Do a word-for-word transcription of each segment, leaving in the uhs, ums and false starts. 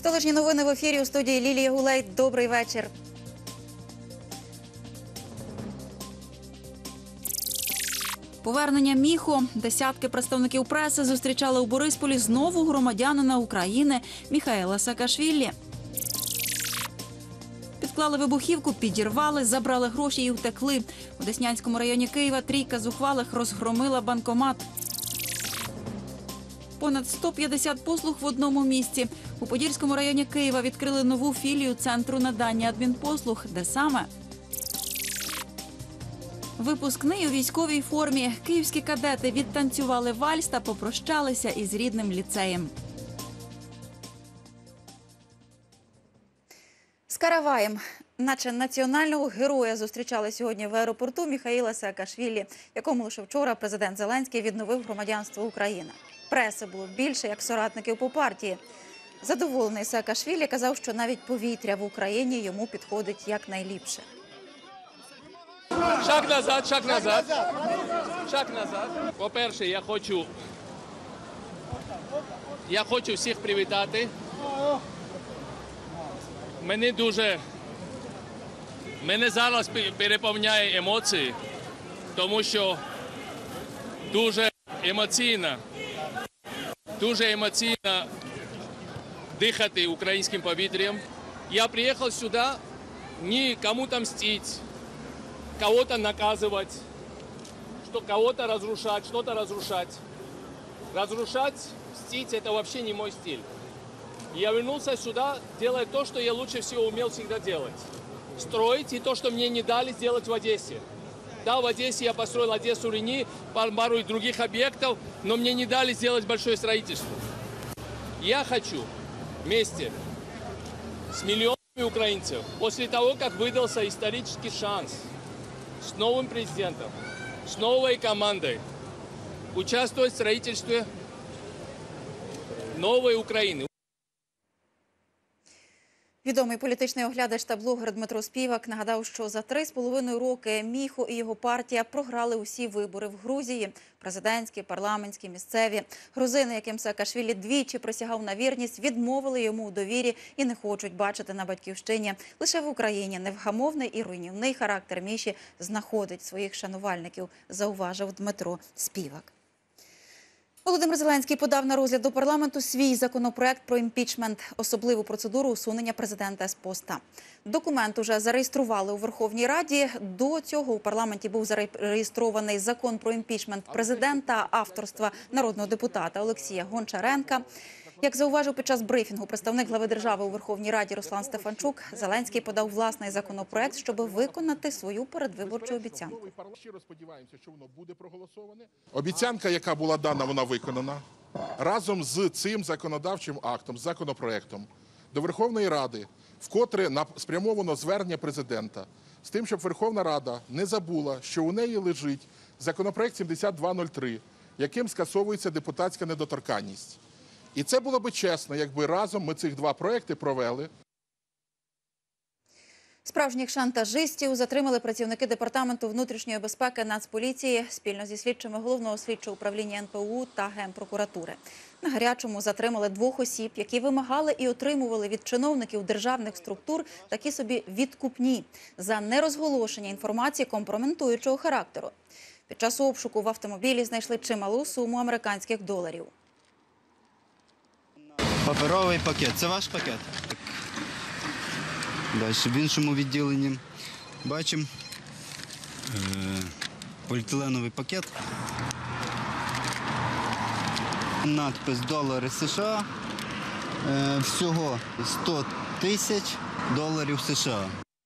Столичні новини в ефірі, у студії Лілія Гулей. Добрий вечір. Повернення Міхо. Десятки представників преси зустрічали у Борисполі знову громадянина України Міхаїла Саакашвілі. Підклали вибухівку, підірвали, забрали гроші і втекли. У Деснянському районі Києва трійка зухвалих розгромила банкомат. Понад сто п'ятдесят послуг в одному місці. У Подільському районі Києва відкрили нову філію Центру надання адмінпослуг. Де саме? Випускний у військовій формі. Київські кадети відтанцювали вальс та попрощалися із рідним ліцеєм. З караваєм. Наче національного героя зустрічали сьогодні в аеропорту Міхаїла Саакашвілі, якому лише вчора президент Зеленський відновив громадянство України. Преси було більше, як соратників по партії. Задоволений Саакашвілі казав, що навіть повітря в Україні йому підходить якнайліпше. Шаг назад, шаг назад, шаг назад. По-перше, я хочу, я хочу всіх привітати. Мене дуже, мене зараз переповняє емоції, тому що дуже емоційно, дуже емоційно дихати українським повітрям. Я приїхав сюди не кому-то мстити, кого-то наказывать, что кого-то разрушать, что-то разрушать. Разрушать, мстить – это вообще не мой стиль. Я вернулся сюда, делая то, что я лучше всего умел всегда делать. Строить и то, что мне не дали сделать в Одессе. Да, в Одессе я построил Одессу-Рени, пару других объектов, но мне не дали сделать большое строительство. Я хочу вместе с миллионами украинцев, после того, как выдался исторический шанс, с новым президентом, с новой командой участвовать в строительстве новой Украины. Відомий політичний оглядач та блогер Дмитро Співак нагадав, що за три з половиною роки Міхо і його партія програли усі вибори в Грузії – президентські, парламентські, місцеві. Грузини, яким Саакашвілі двічі присягав на вірність, відмовили йому у довірі і не хочуть бачити на батьківщині. Лише в Україні невгамовний і руйнівний характер Міші знаходить своїх шанувальників, зауважив Дмитро Співак. Володимир Зеленський подав на розгляд до парламенту свій законопроект про імпічмент – особливу процедуру усунення президента з поста. Документ уже зареєстрували у Верховній Раді. До цього у парламенті був зареєстрований закон про імпічмент президента авторства народного депутата Олексія Гончаренка. Як зауважив під час брифінгу представник глави держави у Верховній Раді Руслан Стефанчук, Зеленський подав власний законопроект, щоб виконати свою передвиборчу обіцянку. Обіцянка, яка була дана, вона виконана. Разом з цим законодавчим актом, з законопроектом до Верховної Ради, вкотре спрямовано звернення президента з тим, щоб Верховна Рада не забула, що у неї лежить законопроект сімдесят два нуль три, яким скасовується депутатська недоторканність. І це було би чесно, якби разом ми цих два проекти провели. Справжніх шантажистів затримали працівники Департаменту внутрішньої безпеки Нацполіції спільно зі слідчими Головного слідчого управління ен пе у та Генпрокуратури. На гарячому затримали двох осіб, які вимагали і отримували від чиновників державних структур такі собі відкупні за нерозголошення інформації компрометуючого характеру. Під час обшуку в автомобілі знайшли чималу суму американських доларів. Паперовий пакет. Це ваш пакет? Далі в іншому відділенні бачимо е поліетиленовий пакет. Надпис «Долари США». Е всього сто тисяч доларів США.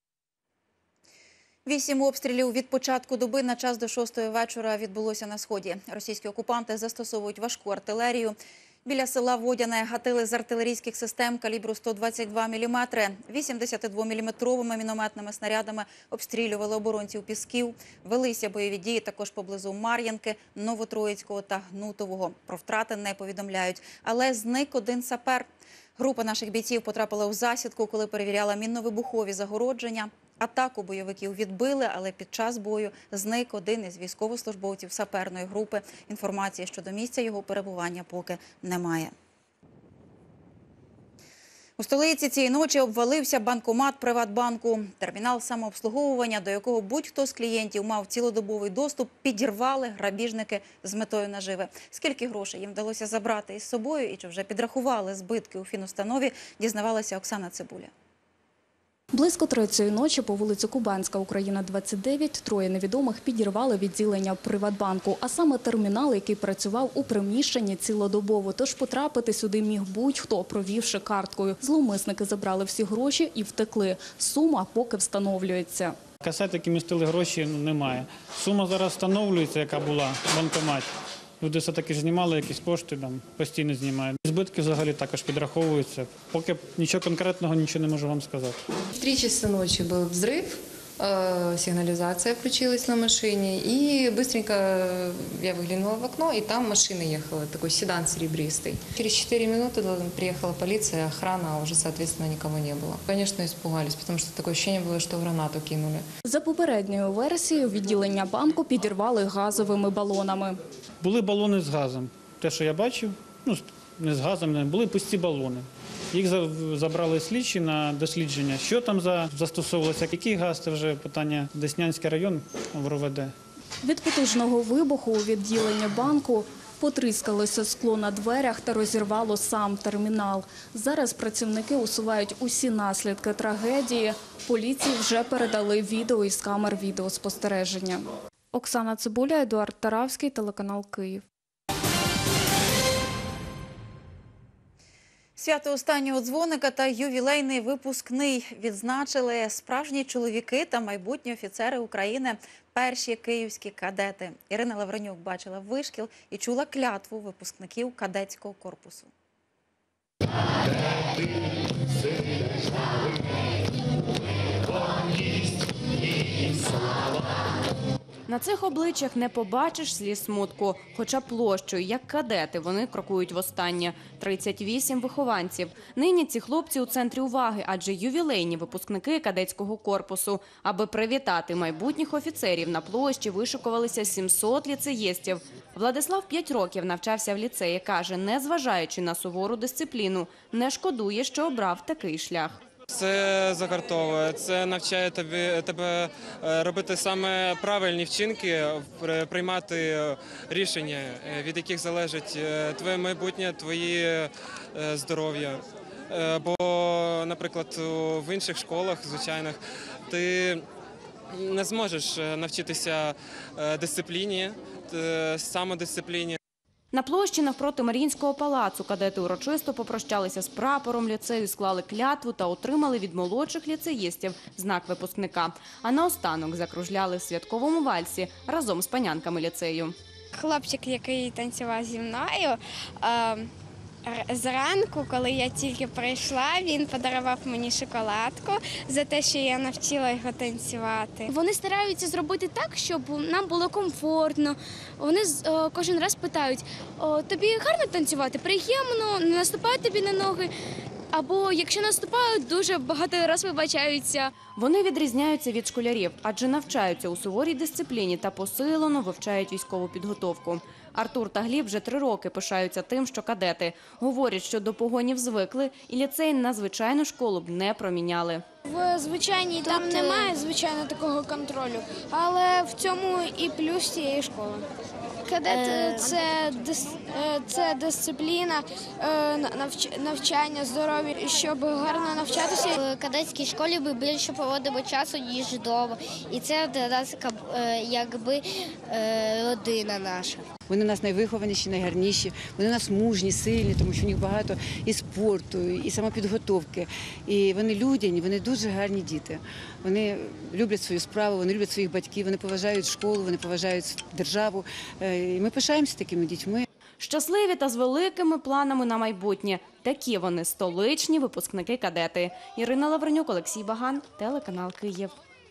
Вісім обстрілів від початку доби на час до шостої вечора відбулося на Сході. Російські окупанти застосовують важку артилерію. Біля села Водяне гатили з артилерійських систем калібру сто двадцять два міліметри. вісімдесятидвоміліметровими мінометними снарядами обстрілювали оборонців Пісків. Велися бойові дії також поблизу Мар'їнки, Новотроїцького та Гнутового. Про втрати не повідомляють. Але зник один сапер. Група наших бійців потрапила у засідку, коли перевіряла мінно-вибухові загородження. Атаку бойовиків відбили, але під час бою зник один із військовослужбовців саперної групи. Інформації щодо місця його перебування поки немає. У столиці цієї ночі обвалився банкомат Приватбанку. Термінал самообслуговування, до якого будь-хто з клієнтів мав цілодобовий доступ, підірвали грабіжники з метою наживи. Скільки грошей їм вдалося забрати із собою і чи вже підрахували збитки у фінустанові, дізнавалася Оксана Цибуля. Близько третьої ночі по вулиці Кубанська, Україна, двадцять дев'ять, троє невідомих підірвали відділення Приватбанку, а саме термінал, який працював у приміщенні цілодобово. Тож потрапити сюди міг будь-хто, провівши карткою. Зловмисники забрали всі гроші і втекли. Сума поки встановлюється. Касет, які містили гроші, ну, немає. Сума зараз встановлюється, яка була в банкоматі. Люди все-таки ж знімали якісь кошти, там, постійно знімають. Збитки взагалі також підраховуються. Поки нічого конкретного, нічого не можу вам сказати. В три часа ночи был взрыв, э, сигнализация включилась на машине, и быстренько я выглянула в окно, и там машина ехала, такой седан серебристый. Через четыре минуты приехала полиция, охрана, а уже, соответственно, никого не было. Конечно, испугались, потому что такое ощущение было, что гранату кинули. За попередньою версією, відділення банку підірвали газовими балонами. Були балони з газом. Те, що я бачив, ну, не з газом, не були пусті балони. Їх забрали слідчі на дослідження. Що там за застосовувалося, який газ, це вже питання Деснянський район в РОВД. Від потужного вибуху у відділенні банку потріскалося скло на дверях та розірвало сам термінал. Зараз працівники усувають усі наслідки трагедії. Поліції вже передали відео із камер відеоспостереження. Оксана Цибуля, Едуард Таравський, телеканал Київ. Свято останнього дзвоника та ювілейний випускний відзначили справжні чоловіки та майбутні офіцери України, перші київські кадети. Ірина Лавренюк бачила вишкіл і чула клятву випускників кадетського корпусу. На цих обличчях не побачиш сліз смутку. Хоча площею, як кадети, вони крокують востаннє. тридцять вісім вихованців. Нині ці хлопці у центрі уваги, адже ювілейні випускники кадетського корпусу. Аби привітати майбутніх офіцерів, на площі вишикувалися сімсот ліцеїстів. Владислав п'ять років навчався в ліцеї. Каже, незважаючи на сувору дисципліну, не шкодує, що обрав такий шлях. Це загартовує, це навчає тобі, тебе робити саме правильні вчинки, приймати рішення, від яких залежить твоє майбутнє, твоє здоров'я. Бо, наприклад, в інших школах звичайних ти не зможеш навчитися дисципліні, самодисципліні. На площі навпроти Маріїнського палацу кадети урочисто попрощалися з прапором ліцею, склали клятву та отримали від молодших ліцеїстів знак випускника. А наостанок закружляли в святковому вальсі разом з панянками ліцею. Хлопчик, який танцював зі мною, зранку, коли я тільки прийшла, він подарував мені шоколадку за те, що я навчила його танцювати. Вони стараються зробити так, щоб нам було комфортно. Вони кожен раз питають: тобі гарно танцювати? Приємно, не наступають тобі на ноги? Або якщо наступають, дуже багато разів вибачаються. Вони відрізняються від школярів, адже навчаються у суворій дисципліні та посилено вивчають військову підготовку. Артур та Гліб вже три роки пишаються тим, що кадети. Говорять, що до погонів звикли і ліцей на звичайну школу б не проміняли. В звичайній там немає, звичайно, такого контролю, але в цьому і плюс цієї школи. Кадет – це, це дисципліна, навчання, здоров'я, щоб гарно навчатися. В кадетській школі ми більше проводимо часу, ніж вдома. І це для нас якби родина наша. Вони у нас найвихованіші, найгарніші, вони у нас мужні, сильні, тому що у них багато і спорту, і самопідготовки. І вони людяні, вони дуже гарні діти. Вони люблять свою справу, вони люблять своїх батьків, вони поважають школу, вони поважають державу. І ми пишаємося такими дітьми. Щасливі та з великими планами на майбутнє. Такі вони столичні випускники-кадети. Ірина Лавренюк, Олексій Баган, телеканал Київ.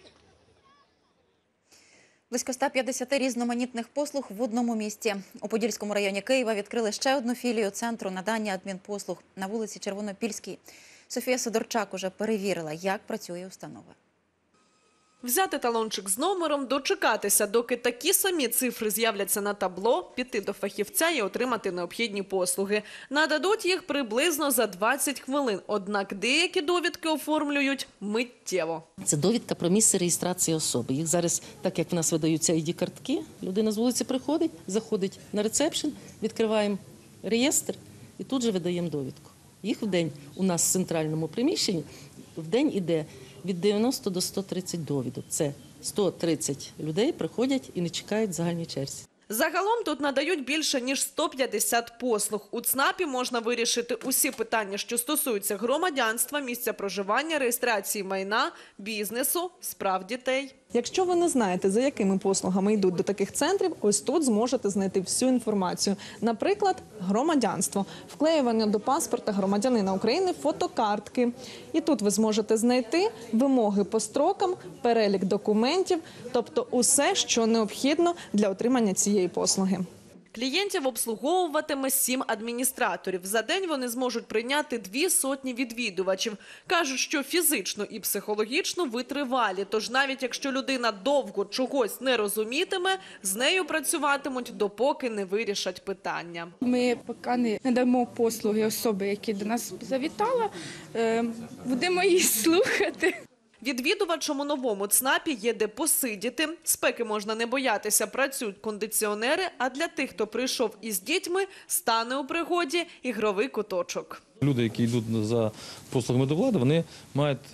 Близько ста п'ятдесяти різноманітних послуг в одному місці. У Подільському районі Києва відкрили ще одну філію Центру надання адмінпослуг на вулиці Червонопільській. Софія Сидорчак уже перевірила, як працює установа. Взяти талончик з номером, дочекатися, доки такі самі цифри з'являться на табло, піти до фахівця і отримати необхідні послуги. Нададуть їх приблизно за двадцять хвилин, однак деякі довідки оформлюють миттєво. Це довідка про місце реєстрації особи. Їх зараз, так як в нас видаються ай ді-картки, людина з вулиці приходить, заходить на ресепшн, відкриваємо реєстр і тут же видаємо довідку. Їх в день у нас в центральному приміщенні в день іде від дев'яноста до ста тридцяти довідок. Це сто тридцять людей приходять і не чекають в загальній черзі. Загалом тут надають більше, ніж сто п'ятдесят послуг. У ЦНАПі можна вирішити усі питання, що стосуються громадянства, місця проживання, реєстрації майна, бізнесу, справ дітей. Якщо ви не знаєте, за якими послугами йдуть до таких центрів, ось тут зможете знайти всю інформацію. Наприклад, громадянство, вклеювання до паспорта громадянина України фотокартки. І тут ви зможете знайти вимоги по строкам, перелік документів, тобто усе, що необхідно для отримання цієї послуги. Клієнтів обслуговуватиме сім адміністраторів. За день вони зможуть прийняти дві сотні відвідувачів. Кажуть, що фізично і психологічно витривалі. Тож навіть якщо людина довго чогось не розумітиме, з нею працюватимуть, допоки не вирішать питання. Ми поки не надамо послуги особи, які до нас завітала, будемо її слухати. Відвідувачам у новому ЦНАПі є де посидіти. Спеки можна не боятися, працюють кондиціонери, а для тих, хто прийшов із дітьми, стане у пригоді ігровий куточок. Люди, які йдуть за послугами до влади, вони мають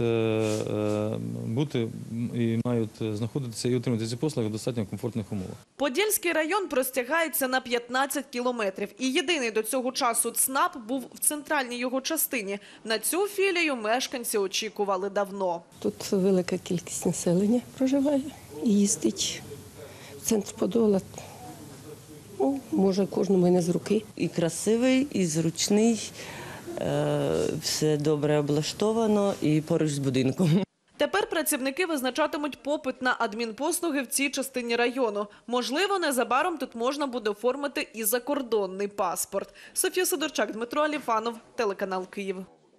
бути і мають знаходитися і отримати ці послуги в достатньо комфортних умовах. Подільський район простягається на п'ятнадцять кілометрів. І єдиний до цього часу ЦНАП був в центральній його частині. На цю філію мешканці очікували давно. Тут велика кількість населення проживає і їздить в центр Подола. Ну, може, кожному не з руки. І красивий, і зручний. Все добре облаштовано і поруч з будинком. Тепер працівники визначатимуть попит на адмінпослуги в цій частині району. Можливо, незабаром тут можна буде оформити і закордонний паспорт. Софія Сидорчак, Дмитро Аліфанов, телеканал Київ.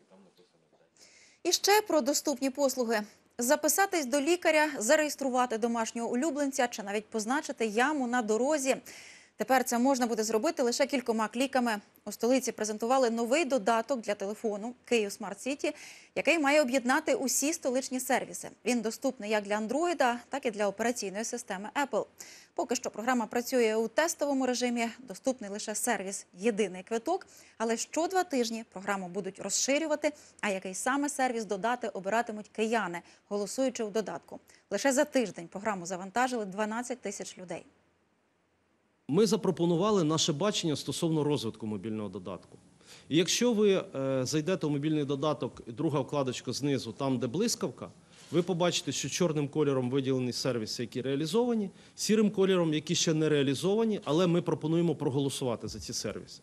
І ще про доступні послуги. Записатись до лікаря, зареєструвати домашнього улюбленця чи навіть позначити яму на дорозі. Тепер це можна буде зробити лише кількома кліками. У столиці презентували новий додаток для телефону «Київ Смарт Сіті», який має об'єднати усі столичні сервіси. Він доступний як для Андроїда, так і для операційної системи Apple. Поки що програма працює у тестовому режимі, доступний лише сервіс «Єдиний квиток», але що два тижні програму будуть розширювати, а який саме сервіс додати обиратимуть кияни, голосуючи у додатку. Лише за тиждень програму завантажили дванадцять тисяч людей. Ми запропонували наше бачення стосовно розвитку мобільного додатку. І якщо ви е, зайдете у мобільний додаток, друга вкладочка знизу, там де блискавка, ви побачите, що чорним кольором виділені сервіси, які реалізовані, сірим кольором, які ще не реалізовані, але ми пропонуємо проголосувати за ці сервіси.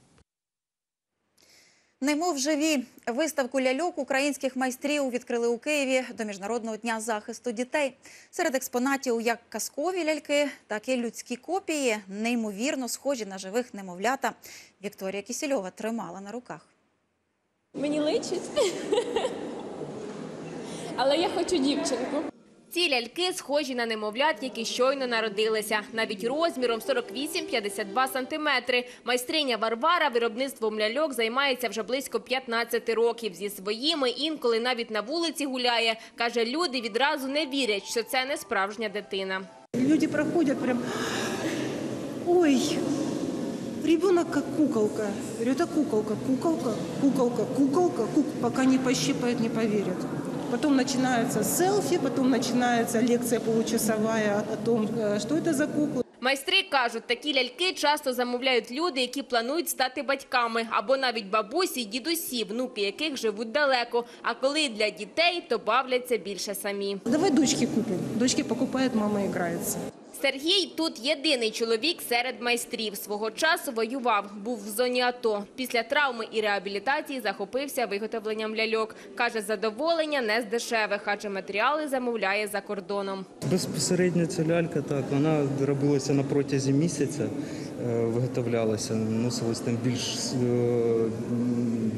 Немов живі. Виставку ляльок українських майстрів відкрили у Києві до Міжнародного дня захисту дітей. Серед експонатів як казкові ляльки, так і людські копії, неймовірно схожі на живих немовлята. Вікторія Кісельова тримала на руках. Мені личить, але я хочу дівчинку. Ці ляльки схожі на немовлят, які щойно народилися. Навіть розміром сорок вісім - п'ятдесят два сантиметри. Майстриня Варвара виробництвом ляльок займається вже близько п'ятнадцяти років. Зі своїми інколи навіть на вулиці гуляє. Каже, люди відразу не вірять, що це не справжня дитина. Люди проходять прям, ой, ребенок как куколка. Я говорю, это куколка, куколка, куколка, куколка, куколка. Пока не пощипают, не поверят. Потом начинается селфи, потом начинается лекция получасовая о том, что это за кукла. Майстри кажуть, такі ляльки часто замовляють люди, які планують стати батьками, або навіть бабусі й дідусі, внуки яких живуть далеко. А коли для дітей, то бавляться більше самі. Давай дочки купим. Дочки покупают, мама играется. Сергій тут єдиний чоловік серед майстрів. Свого часу воював, був в зоні АТО. Після травми і реабілітації захопився виготовленням ляльок. Каже, задоволення не з дешевих, адже матеріали замовляє за кордоном. Безпосередньо ця лялька, так, вона робилася на протязі місяця, виготовлялася, носилась там більш,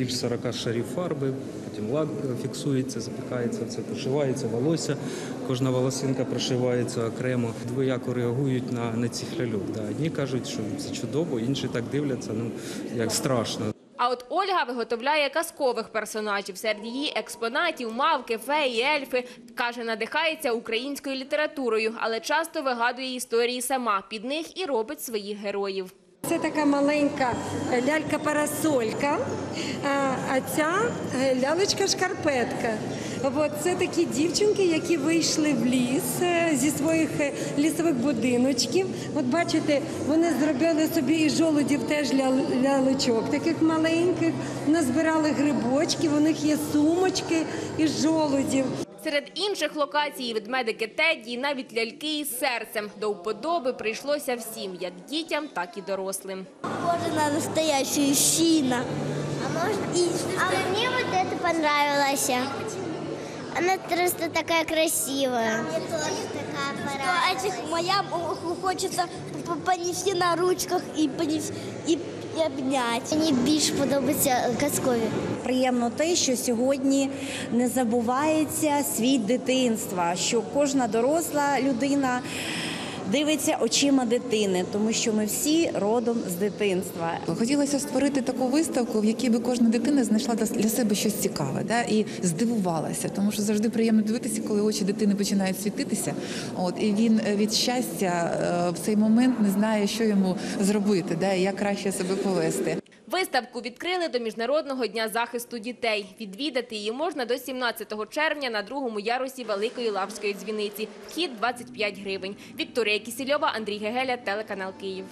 більш сорока шарів фарби, потім лак фіксується, запікається, це прошивається волосся, кожна волосинка прошивається окремо. Двояко реагують на, на цих ляльок. Да. Одні кажуть, що це чудово, інші так дивляться, ну, як страшно. А от Ольга виготовляє казкових персонажів. Серед її експонатів – мавки, феї, ельфи. Каже, надихається українською літературою, але часто вигадує історії сама. Під них і робить своїх героїв. Це така маленька лялька-парасолька, а ця лялечка-шкарпетка. От, це такі дівчинки, які вийшли в ліс зі своїх лісових будиночків. От бачите, вони зробили собі із жолудів теж лялечок, таких маленьких, назбирали грибочків, у них є сумочки із жолудів. Серед інших локацій – ведмедики Тедді, навіть ляльки із серцем. До вподоби прийшлося всім, як дітям, так і дорослим. Похоже на настоящую щина. А, может, и... а мне вот это понравилось. Она просто такая красивая. Мне тоже такая понравилась. Моя хочется понести на ручках и понести... И... і обняти. Мені більш подобаються казкові. Приємно те, що сьогодні не забувається світ дитинства, що кожна доросла людина дивиться очима дитини, тому що ми всі родом з дитинства. Хотілося створити таку виставку, в якій би кожна дитина знайшла для себе щось цікаве, да, і здивувалася, тому що завжди приємно дивитися, коли очі дитини починають світитися. От, і він від щастя в цей момент не знає, що йому зробити, да, і як краще себе повести. Виставку відкрили до Міжнародного дня захисту дітей. Відвідати її можна до сімнадцятого червня на другому ярусі Великої Лаврської дзвіниці. Вхід – двадцять п'ять гривень. Вікторія Кісільова, Андрій Гегеля, телеканал Київ.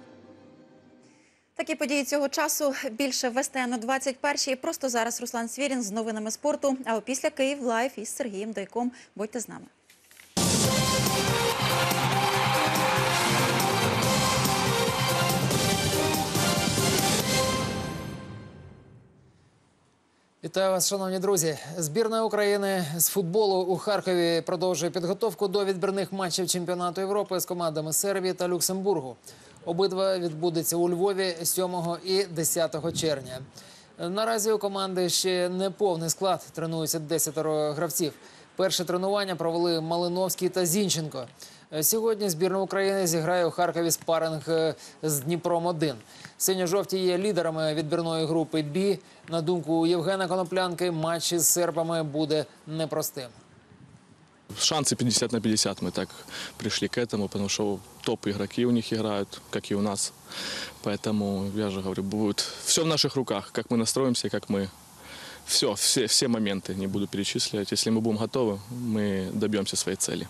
Такі події цього часу. Більше в ес те ен о двадцять першій. Просто зараз Руслан Свірін з новинами спорту. А опісля Київ Лайв із Сергієм Дайком. Будьте з нами. Вітаю вас, шановні друзі. Збірна України з футболу у Харкові продовжує підготовку до відбірних матчів чемпіонату Європи з командами Сербії та Люксембургу. Обидва відбудуться у Львові сьомого і десятого червня. Наразі у команди ще не повний склад, тренуються десятеро гравців. Перше тренування провели Малиновський та Зінченко. Сьогодні збірна України зіграє у Харкові спаринг з Дніпром один. Синьо-жовті є лідерами відбірної групи «Бі». На думку Євгена Коноплянки, матч із сербами буде непростим. Шансы пятьдесят на пятьдесят, мы так пришли к этому, потому что топ-игроки у них играют, как и у нас. Поэтому, я же говорю, будет все в наших руках, как мы настроимся, как мы... Все, все, все моменты, не буду перечислять. Если мы будем готовы, мы добьемся своей цели.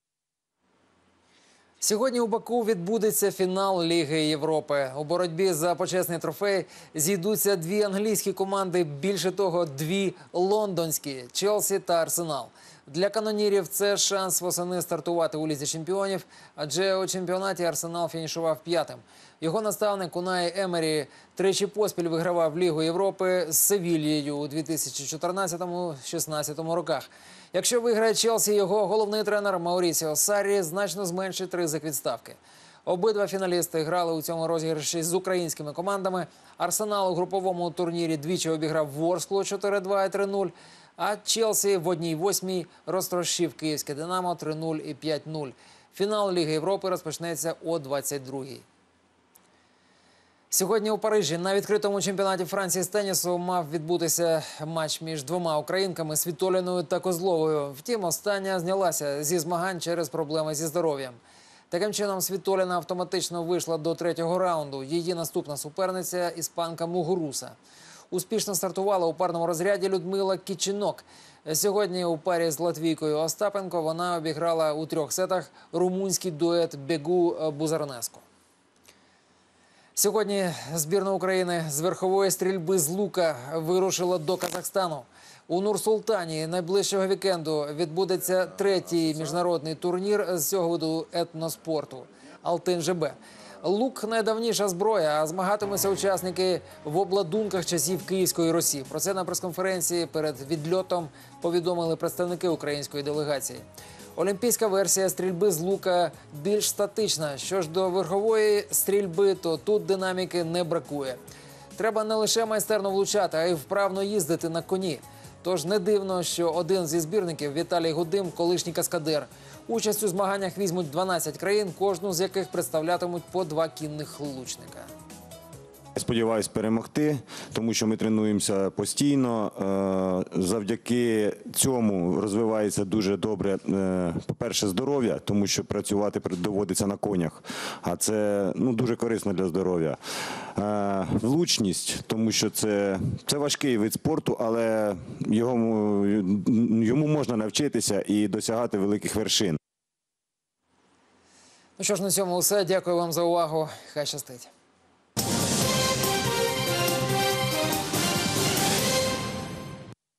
Сьогодні у Баку відбудеться фінал Ліги Європи. У боротьбі за почесний трофей зійдуться дві англійські команди, більше того, дві лондонські – Челсі та Арсенал. Для канонірів це шанс восени стартувати у Лізі чемпіонів, адже у чемпіонаті Арсенал фінішував п'ятим. Його наставник Унаї Емері тричі поспіль вигравав Лігу Європи з Севільєю у дві тисячі чотирнадцятому - дві тисячі шістнадцятому роках. Якщо виграє Челсі, його головний тренер Маурісіо Саррі значно зменшить ризик відставки. Обидва фіналісти грали у цьому розіграші з українськими командами. Арсенал у груповому турнірі двічі обіграв Ворсклу чотири два і три нуль, а Челсі в одній восьмій розтрощив київське «Динамо» три нуль і п'ять нуль. Фінал Ліги Європи розпочнеться о двадцять другій. Сьогодні у Парижі на відкритому чемпіонаті Франції з тенісу мав відбутися матч між двома українками – Світоліною та Козловою. Втім, остання знялася зі змагань через проблеми зі здоров'ям. Таким чином, Світоліна автоматично вийшла до третього раунду. Її наступна суперниця – іспанка Мугуруса. Успішно стартувала у парному розряді Людмила Кічинок. Сьогодні у парі з латвійкою Остапенко вона обіграла у трьох сетах румунський дует Бегу Бузарнеску. Сьогодні збірна України з верхової стрільби з лука вирушила до Казахстану. У Нур-Султані найближчого вікенду відбудеться третій міжнародний турнір з цього виду етноспорту – Алтин-ЖБ. Лук – найдавніша зброя, а змагатимуться учасники в обладунках часів Київської Русі. Про це на прес-конференції перед відльотом повідомили представники української делегації. Олімпійська версія стрільби з лука більш статична. Що ж до верхової стрільби, то тут динаміки не бракує. Треба не лише майстерно влучати, а й вправно їздити на коні. Тож не дивно, що один зі збірників, Віталій Гудим, колишній каскадер. Участь у змаганнях візьмуть дванадцять країн, кожну з яких представлятимуть по два кінних лучника. Сподіваюсь перемогти, тому що ми тренуємося постійно. Е, Завдяки цьому розвивається дуже добре, е, по-перше, здоров'я, тому що працювати доводиться на конях, а це ну, дуже корисно для здоров'я. Е, Влучність, тому що це, це важкий вид спорту, але його, йому можна навчитися і досягати великих вершин. Ну що ж, на цьому все. Дякую вам за увагу. Хай щастить.